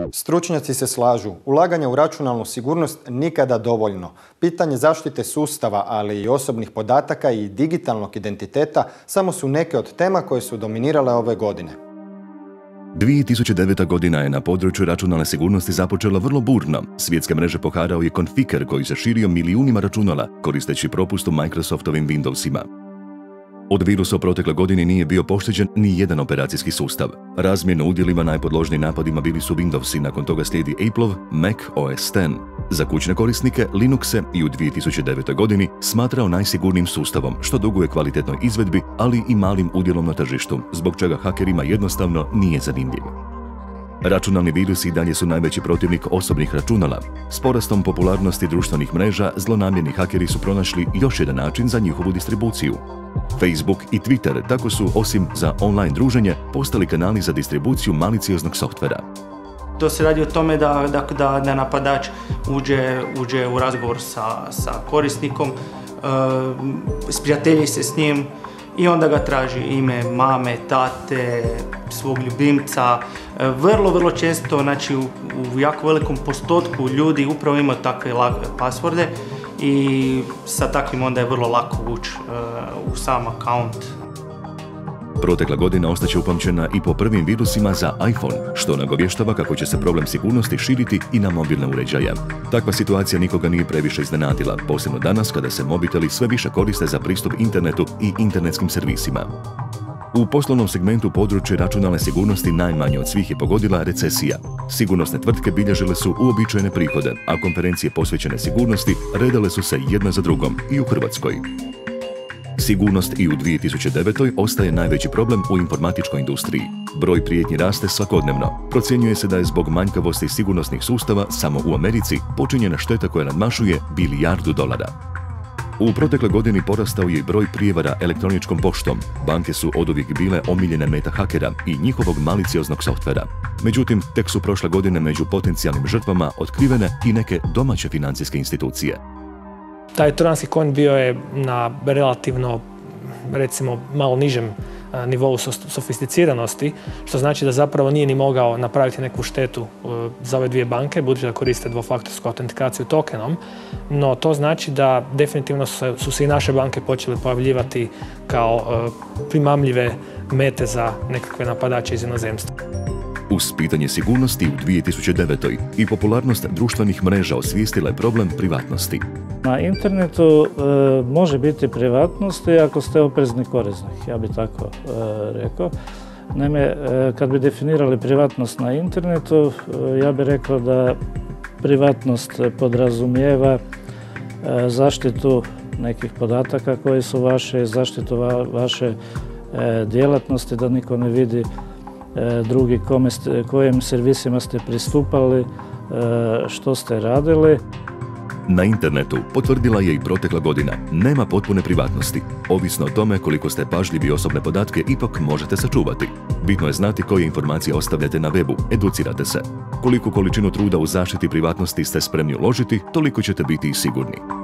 Stručnjaci se slažu, ulaganje u računalnu sigurnost nikada dovoljno. Pitanje zaštite sustava, ali i osobnih podataka i digitalnog identiteta samo su neke od tema koje su dominirale ove godine. 2009. godina je na području računalne sigurnosti započela vrlo burno. Svjetske mreže poharao je konfiker koji se širio milijunima računala koristeći propust u Microsoftovim Windowsima. Od virusa u protekle godini nije bio pošteđen ni jedan operacijski sustav. Razmjerno udjelima najpodložniji napadima bili su Windowsi, nakon toga slijedi Appleov Mac OS X. Za kućne korisnike Linux se i u 2009. godini smatrao najsigurnijim sustavom, što duguje kvalitetnoj izvedbi, ali i malim udjelom na tržištu, zbog čega hakerima jednostavno nije zanimljiv. Računalni virusi i dalje su najveći protivnik osobnih računala. S porastom popularnosti društvenih mreža, zlonamjerni hakeri su pronašli još jedan način za njihovu distribuciju. Facebook i Twitter tako su, osim za online druženje, postali kanali za distribuciju malicioznog softvera. To se radi o tome da napadač uđe u razgovor sa korisnikom, sprijatelji se s njim i onda ga traži ime mame, tate, svog ljubimca. Vrlo često, znači u jako velikom postotku ljudi upravo imaju takve pasvorde i sa takvim onda je vrlo lako ući u sam akaunt. Protekla godina ostaće upamćena i po prvim virusima za iPhone, što nagovještava kako će se problem sigurnosti širiti i na mobilne uređaje. Takva situacija nikoga nije previše iznenadila, posebno danas kada se mobiteli sve više koriste za pristup internetu i internetskim servisima. U poslovnom segmentu područje računalne sigurnosti najmanje od svih je pogodila recesija. Sigurnosne tvrtke bilježile su uobičajene prihode, a konferencije posvećene sigurnosti redale su se jedna za drugom i u Hrvatskoj. Sigurnost i u 2009. ostaje najveći problem u informatičkoj industriji. Broj prijetnji raste svakodnevno. Procjenjuje se da je zbog manjkavosti sigurnosnih sustava samo u Americi počinjena šteta koja nadmašuje $1 bilijardu. U protekle godini porastao je i broj prijevara elektroničkom poštom. Banke su oduvijek bile omiljene meta hakera i njihovog malicioznog softvera. Međutim, tek su prošle godine među potencijalnim žrtvama otkrivene i neke domaće financijske institucije. Taj trojanski konj bio je na relativno, recimo, malo nižem nivou sofisticiranosti, što znači da zapravo nije ni mogao napraviti neku štetu za ove dvije banke, budući da koriste dvofaktorsku autentikaciju tokenom, no to znači da definitivno su se i naše banke počele pojavljivati kao primamljive mete za nekakve napadače iz inozemstva. Uz pitanje sigurnosti u 2009. i popularnost društvenih mreža osvijestila je problem privatnosti. Na internetu može biti privatnosti ako ste oprezni korisnik, ja bih tako rekao. Naime, kad bi definirali privatnost na internetu, ja bih rekao da privatnost podrazumijeva zaštitu nekih podataka koji su vaše, zaštitu vaše djelatnosti, da niko ne vidi drugi kojim servisima ste pristupali, što ste radili. Na internetu, potvrdila je i protekla godina, nema potpune privatnosti. Ovisno o tome koliko ste pažljivi, osobne podatke ipak možete sačuvati. Bitno je znati koje informacije ostavljate na webu, educirate se. Koliku količinu truda u zaštiti privatnosti ste spremni uložiti, toliko ćete biti i sigurni.